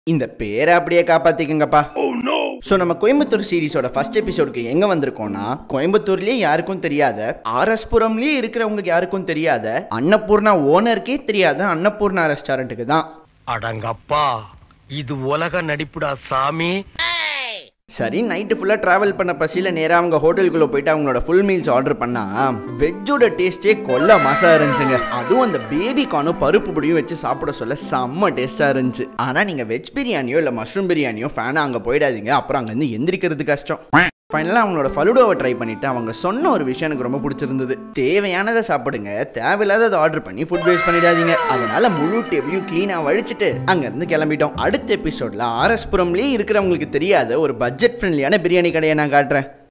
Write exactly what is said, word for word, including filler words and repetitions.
இந்த பேரை அப்படியே காப்பாத்திக்கங்கப்பா. ஸோ நம்ம கோயம்புத்தூர் சீரிஸோட ஃபர்ஸ்ட் எபிசோடுக்கு எங்கே வந்திருக்கோம்னா, கோயம்புத்தூர்லேயே யாருக்கும் தெரியாத, ஆர்எஸ்புரம்லேயே இருக்கிறவங்க யாருக்கும் தெரியாத, அன்னபூர்ணா ஓனருக்கே தெரியாத அன்னபூர்ணா ரெஸ்டாரண்ட்டுக்கு தான். அடங்கப்பா, இது உலக நடிப்புடா சாமி. சரி, நைட்டு ஃபுல்லாக ட்ராவல் பண்ண பசியில் நேராக அவங்க ஹோட்டலுக்குள்ளே போயிட்டு அவங்களோட ஃபுல் மீல்ஸ் ஆர்டர் பண்ணால் வெஜ்ஜோட டேஸ்ட்டே கொல்ல மாசாக இருந்துச்சுங்க. அதுவும் அந்த பேபி கார்னும் பருப்பு பொடியும் வச்சு சாப்பிட சொல்ல செம்ம டேஸ்ட்டாக இருந்துச்சு. ஆனால் நீங்கள் வெஜ் பிரியாணியோ இல்லை மஷ்ரூம் பிரியாணியோ ஃபேனாக அங்கே போயிடாதீங்க, அப்புறம் அங்கேருந்து எந்திரிக்கிறது கஷ்டம். ஃபைனலாக அவங்களோட ஃபலூடாவை ட்ரை பண்ணிவிட்டு அவங்க சொன்ன ஒரு விஷயம் எனக்கு ரொம்ப பிடிச்சிருந்தது. தேவையானதை சாப்பிடுங்க, தேவையில்லாததை ஆர்டர் பண்ணி ஃபுட் வேஸ்ட் பண்ணிடாதீங்க. அதனால முழு டேபிளையும் க்ளீனாக வழிச்சிட்டு அங்கேருந்து கிளம்பிட்டோம். அடுத்த எபிசோடில் ஆர்எஸ்புரம்லேயே இருக்கிறவங்களுக்கு தெரியாத ஒரு பட்ஜெட் ஃப்ரெண்ட்லியான பிரியாணி கடையை நான் காட்டுறேன்.